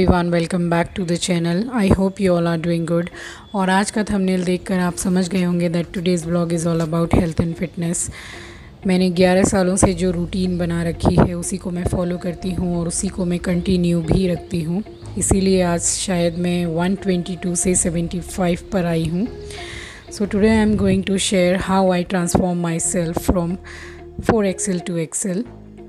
Everyone, welcome back to the channel. I hope you all are doing good. और आज का thumbnail देखकर आप समझ गए होंगे that today's vlog is all about health and fitness. मैंने 11 सालों से जो रूटीन बना रखी है उसी को मैं फॉलो करती हूँ और उसी को मैं कंटिन्यू भी रखती हूँ। इसीलिए आज शायद मैं 122 से 75 पर आई हूँ। So today I am going to share how I transform myself from 4XL to XL।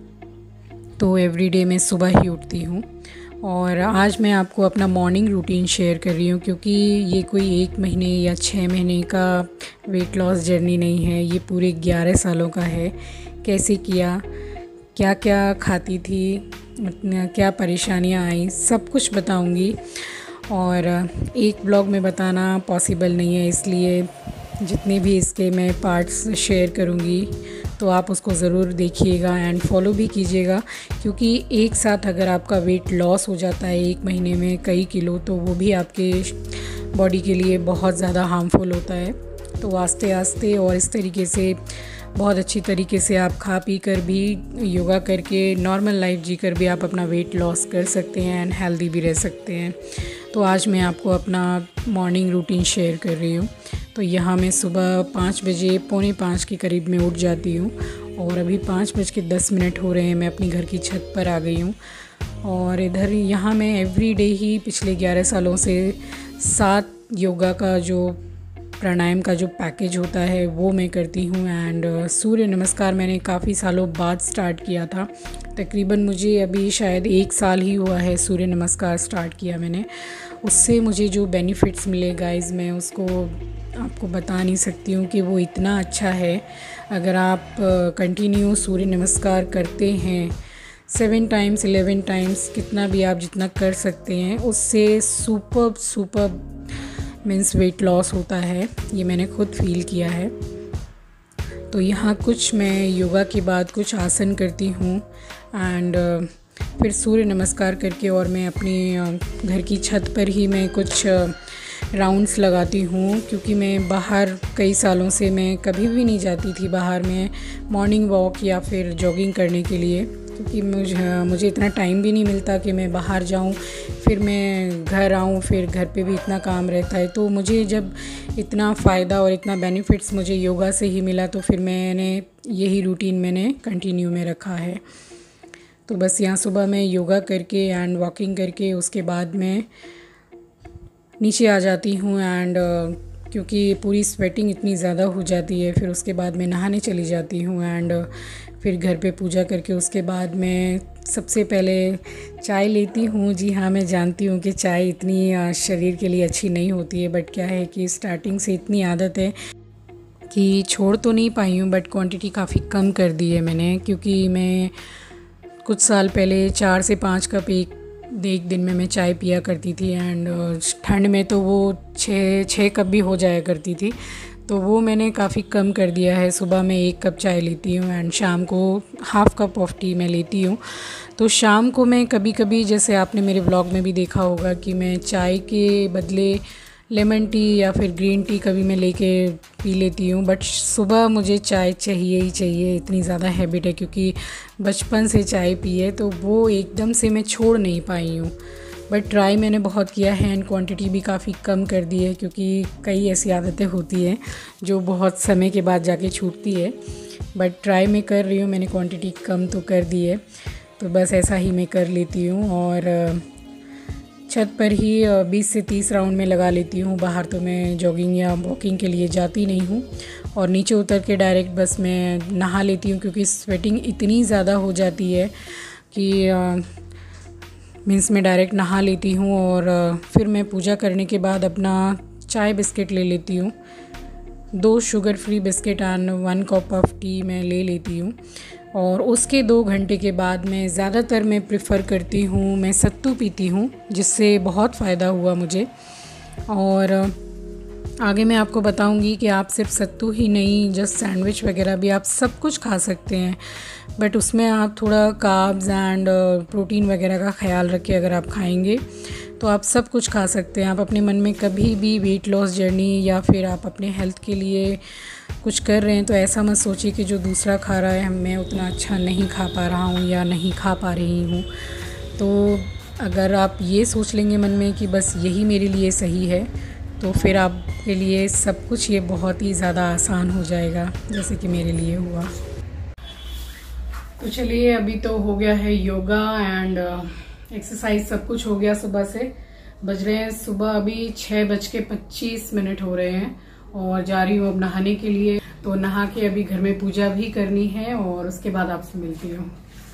तो एवरीडे मैं सुबह ही उठती हूँ और आज मैं आपको अपना मॉर्निंग रूटीन शेयर कर रही हूँ, क्योंकि ये कोई 1 महीने या 6 महीने का वेट लॉस जर्नी नहीं है, ये पूरे 11 सालों का है। कैसे किया, क्या क्या खाती थी, क्या परेशानियाँ आई, सब कुछ बताऊँगी। और एक ब्लॉग में बताना पॉसिबल नहीं है, इसलिए जितने भी इसके मैं पार्ट्स शेयर करूँगी तो आप उसको ज़रूर देखिएगा एंड फॉलो भी कीजिएगा, क्योंकि एक साथ अगर आपका वेट लॉस हो जाता है 1 महीने में कई किलो, तो वो भी आपके बॉडी के लिए बहुत ज़्यादा हार्मफुल होता है। तो आस्ते आस्ते और इस तरीके से बहुत अच्छी तरीके से आप खा पी कर भी, योगा करके, नॉर्मल लाइफ जी कर भी आप अपना वेट लॉस कर सकते हैं एंड हेल्दी भी रह सकते हैं। तो आज मैं आपको अपना मॉर्निंग रूटीन शेयर कर रही हूँ। तो यहाँ मैं सुबह 5 बजे, पौने 5 के करीब में उठ जाती हूँ और अभी 5:10 हो रहे हैं। मैं अपनी घर की छत पर आ गई हूँ और इधर यहाँ मैं एवरीडे ही पिछले 11 सालों से 7 योगा का जो प्राणायाम का जो पैकेज होता है वो मैं करती हूँ। एंड सूर्य नमस्कार मैंने काफ़ी सालों बाद स्टार्ट किया था। तकरीबन मुझे अभी शायद 1 साल ही हुआ है सूर्य नमस्कार स्टार्ट किया मैंने। उससे मुझे जो बेनिफिट्स मिले गाइस, मैं उसको आपको बता नहीं सकती हूँ कि वो इतना अच्छा है। अगर आप कंटिन्यू सूर्य नमस्कार करते हैं 7 टाइम्स 11 टाइम्स, कितना भी आप जितना कर सकते हैं, उससे सुपर मीन्स वेट लॉस होता है। ये मैंने खुद फील किया है। तो यहाँ कुछ मैं योगा के बाद कुछ आसन करती हूँ एंड फिर सूर्य नमस्कार करके और मैं अपनी घर की छत पर ही मैं कुछ राउंड्स लगाती हूँ, क्योंकि मैं बाहर कई सालों से मैं कभी भी नहीं जाती थी बाहर में मॉर्निंग वॉक या फिर जॉगिंग करने के लिए, क्योंकि मुझे इतना टाइम भी नहीं मिलता कि मैं बाहर जाऊँ फिर मैं घर आऊँ, फिर घर पे भी इतना काम रहता है। तो मुझे जब इतना फ़ायदा और इतना बेनिफिट्स मुझे योगा से ही मिला, तो फिर मैंने यही रूटीन मैंने कंटिन्यू में रखा है। तो बस यहाँ सुबह मैं योगा करके एंड वॉकिंग करके उसके बाद मैं नीचे आ जाती हूँ एंड क्योंकि पूरी स्वेटिंग इतनी ज़्यादा हो जाती है, फिर उसके बाद मैं नहाने चली जाती हूँ एंड फिर घर पे पूजा करके उसके बाद मैं सबसे पहले चाय लेती हूँ। जी हाँ, मैं जानती हूँ कि चाय इतनी शरीर के लिए अच्छी नहीं होती है, बट क्या है कि स्टार्टिंग से इतनी आदत है कि छोड़ तो नहीं पाई हूँ, बट क्वांटिटी काफ़ी कम कर दी है मैंने, क्योंकि मैं कुछ साल पहले 4 से 5 कप एक दिन में मैं चाय पिया करती थी एंड ठंड में तो वो 6 कप भी हो जाया करती थी। तो वो मैंने काफ़ी कम कर दिया है। सुबह मैं 1 कप चाय लेती हूँ एंड शाम को ½ कप ऑफ टी मैं लेती हूँ। तो शाम को मैं कभी कभी, जैसे आपने मेरे व्लॉग में भी देखा होगा, कि मैं चाय के बदले लेमन टी या फिर ग्रीन टी कभी मैं लेके पी लेती हूँ, बट सुबह मुझे चाय चाहिए ही चाहिए। इतनी ज़्यादा हैबिट है, क्योंकि बचपन से चाय पी है, तो वो एकदम से मैं छोड़ नहीं पाई हूँ। बट ट्राई मैंने बहुत किया है एंड क्वांटिटी भी काफ़ी कम कर दी है, क्योंकि कई ऐसी आदतें होती हैं जो बहुत समय के बाद जाके छूटती है। बट ट्राई मैं कर रही हूँ, मैंने क्वांटिटी कम तो कर दी है। तो बस ऐसा ही मैं कर लेती हूँ और छत पर ही 20 से 30 राउंड में लगा लेती हूँ। बाहर तो मैं जॉगिंग या वॉकिंग के लिए जाती नहीं हूँ और नीचे उतर के डायरेक्ट बस मैं नहा लेती हूँ, क्योंकि स्वेटिंग इतनी ज़्यादा हो जाती है कि मीन्स मैं डायरेक्ट नहा लेती हूँ और फिर मैं पूजा करने के बाद अपना चाय बिस्किट ले लेती हूँ। 2 sugar free biscuit and 1 cup of tea मैं ले लेती हूँ और उसके 2 घंटे के बाद मैं ज़्यादातर मैं प्रेफर करती हूँ, मैं सत्तू पीती हूँ, जिससे बहुत फ़ायदा हुआ मुझे। और आगे मैं आपको बताऊंगी कि आप सिर्फ सत्तू ही नहीं, जस्ट सैंडविच वगैरह भी आप सब कुछ खा सकते हैं, बट उसमें आप थोड़ा कार्ब्स एंड प्रोटीन वगैरह का ख्याल रखें। अगर आप खाएंगे तो आप सब कुछ खा सकते हैं। आप अपने मन में कभी भी वेट लॉस जर्नी या फिर आप अपने हेल्थ के लिए कुछ कर रहे हैं तो ऐसा मत सोचिए कि जो दूसरा खा रहा है मैं उतना अच्छा नहीं खा पा रहा हूँ या नहीं खा पा रही हूँ। तो अगर आप ये सोच लेंगे मन में कि बस यही मेरे लिए सही है, तो फिर आपके लिए सब कुछ ये बहुत ही ज़्यादा आसान हो जाएगा, जैसे कि मेरे लिए हुआ। तो चलिए, अभी तो हो गया है योगा एंड एक्सरसाइज, सब कुछ हो गया। सुबह से बज रहे हैं सुबह अभी 6:25 हो रहे हैं और जा रही हूँ अब नहाने के लिए। तो नहा के अभी घर में पूजा भी करनी है और उसके बाद आपसे मिलती हूँ।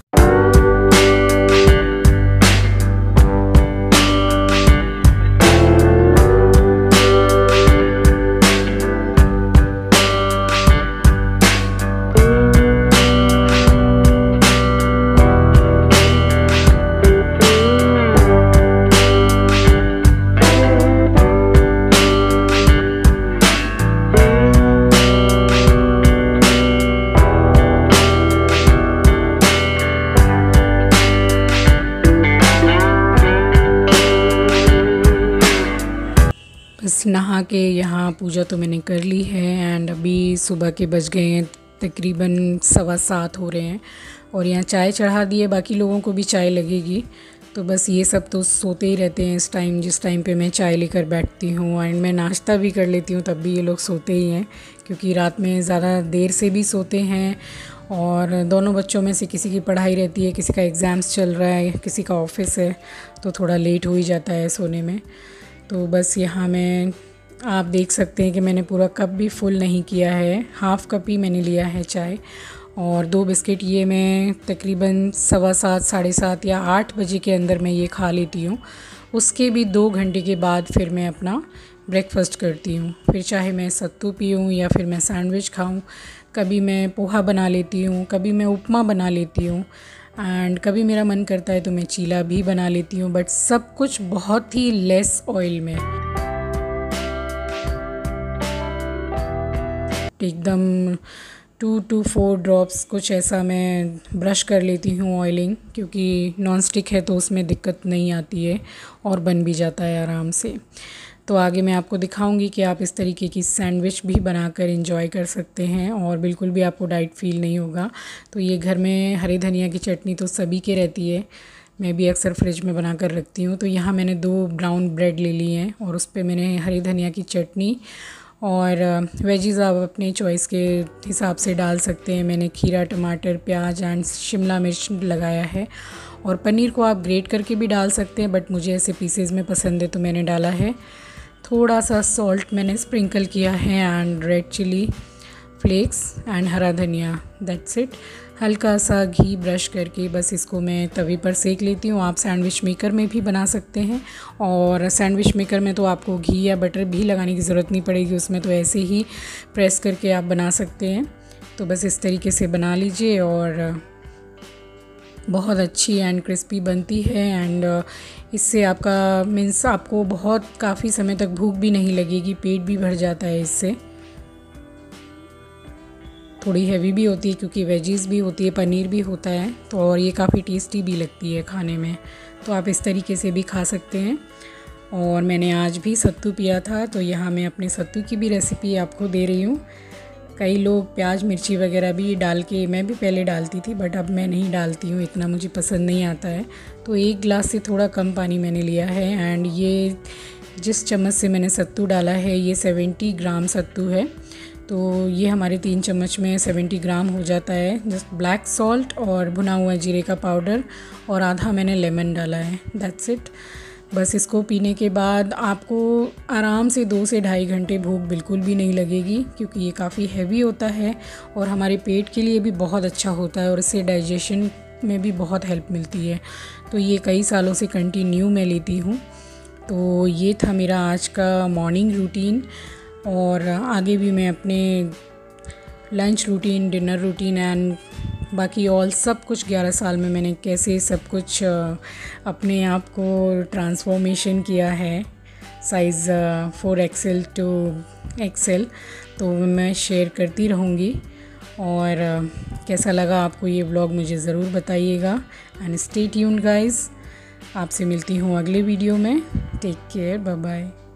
बस नहा के यहाँ पूजा तो मैंने कर ली है एंड अभी सुबह के बज गए हैं तकरीबन 7:15 हो रहे हैं और यहाँ चाय चढ़ा दी है। बाकी लोगों को भी चाय लगेगी। तो बस ये सब तो सोते ही रहते हैं इस टाइम, जिस टाइम पे मैं चाय लेकर बैठती हूँ। एंड मैं नाश्ता भी कर लेती हूँ, तब भी ये लोग सोते ही हैं, क्योंकि रात में ज़्यादा देर से भी सोते हैं। और दोनों बच्चों में से किसी की पढ़ाई रहती है, किसी का एग्ज़ाम्स चल रहा है, किसी का ऑफिस है, तो थोड़ा लेट हो ही जाता है सोने में। तो बस यहाँ मैं आप देख सकते हैं कि मैंने पूरा कप भी फुल नहीं किया है, हाफ़ कप ही मैंने लिया है चाय। और 2 बिस्किट ये मैं तकरीबन 7:15 7:30 या 8 बजे के अंदर मैं ये खा लेती हूँ। उसके भी 2 घंटे के बाद फिर मैं अपना ब्रेकफ़ास्ट करती हूँ। फिर चाहे मैं सत्तू पीऊँ या फिर मैं सैंडविच खाऊँ, कभी मैं पोहा बना लेती हूँ, कभी मैं उपमा बना लेती हूँ एंड कभी मेरा मन करता है तो मैं चीला भी बना लेती हूँ, बट सब कुछ बहुत ही लेस ऑयल में, एकदम 2 to 4 ड्रॉप्स कुछ ऐसा मैं ब्रश कर लेती हूँ ऑयलिंग, क्योंकि नॉन स्टिक है तो उसमें दिक्कत नहीं आती है और बन भी जाता है आराम से। तो आगे मैं आपको दिखाऊंगी कि आप इस तरीके की सैंडविच भी बनाकर एंजॉय कर सकते हैं और बिल्कुल भी आपको डाइट फील नहीं होगा। तो ये घर में हरे धनिया की चटनी तो सभी के रहती है, मैं भी अक्सर फ्रिज में बना कर रखती हूँ। तो यहाँ मैंने 2 ब्राउन ब्रेड ले लिए हैं और उस पर मैंने हरी धनिया की चटनी और वेजीज़ आप अपने चॉइस के हिसाब से डाल सकते हैं। मैंने खीरा, टमाटर, प्याज एंड शिमला मिर्च लगाया है और पनीर को आप ग्रेट करके भी डाल सकते हैं, बट मुझे ऐसे पीसेस में पसंद है तो मैंने डाला है। थोड़ा सा सॉल्ट मैंने स्प्रिंकल किया है and red chilli flakes and हरा धनिया, दैट्स इट। हल्का सा घी ब्रश करके बस इसको मैं तवे पर सेक लेती हूँ। आप सैंडविच मेकर में भी बना सकते हैं और सैंडविच मेकर में तो आपको घी या बटर भी लगाने की ज़रूरत नहीं पड़ेगी, उसमें तो ऐसे ही प्रेस करके आप बना सकते हैं। तो बस इस तरीके से बना लीजिए और बहुत अच्छी एंड क्रिस्पी बनती है एंड इससे आपका मीन्स आपको बहुत काफ़ी समय तक भूख भी नहीं लगेगी, पेट भी भर जाता है इससे। थोड़ी हैवी भी होती है क्योंकि वेजीज़ भी होती है, पनीर भी होता है, तो और ये काफ़ी टेस्टी भी लगती है खाने में। तो आप इस तरीके से भी खा सकते हैं। और मैंने आज भी सत्तू पिया था, तो यहाँ मैं अपने सत्तू की भी रेसिपी आपको दे रही हूँ। कई लोग प्याज मिर्ची वगैरह भी डाल के, मैं भी पहले डालती थी बट अब मैं नहीं डालती हूँ, इतना मुझे पसंद नहीं आता है। तो 1 गिलास से थोड़ा कम पानी मैंने लिया है एंड ये जिस चम्मच से मैंने सत्तू डाला है ये 70 ग्राम सत्तू है। तो ये हमारे 3 चम्मच में 70 ग्राम हो जाता है। जस्ट ब्लैक सॉल्ट और भुना हुआ जीरे का पाउडर और आधा मैंने लेमन डाला है, दैट्स इट। बस इसको पीने के बाद आपको आराम से 2 से ढाई घंटे भूख बिल्कुल भी नहीं लगेगी, क्योंकि ये काफ़ी हैवी होता है और हमारे पेट के लिए भी बहुत अच्छा होता है और इससे डाइजेशन में भी बहुत हेल्प मिलती है। तो ये कई सालों से कंटिन्यू मैं लेती हूँ। तो ये था मेरा आज का मॉर्निंग रूटीन और आगे भी मैं अपने lunch routine, dinner routine and बाकी ऑल सब कुछ 11 साल में मैंने कैसे सब कुछ अपने आप को ट्रांसफॉर्मेशन किया है साइज़ 4XL टू XL, तो मैं शेयर करती रहूँगी। और कैसा लगा आपको ये व्लॉग मुझे ज़रूर बताइएगा एंड स्टे ट्यून्ड गाइस। आपसे मिलती हूँ अगले वीडियो में। Take care, bye bye.